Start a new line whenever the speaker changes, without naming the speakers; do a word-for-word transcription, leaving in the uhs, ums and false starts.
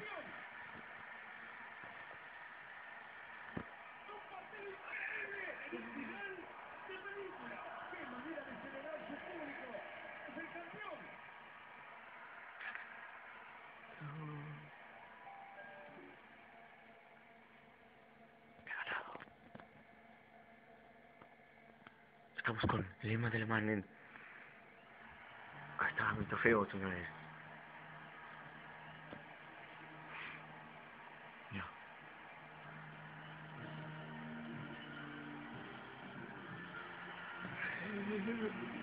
Estamos con el lema del man en... Acá está mi trofeo, señores. Ya.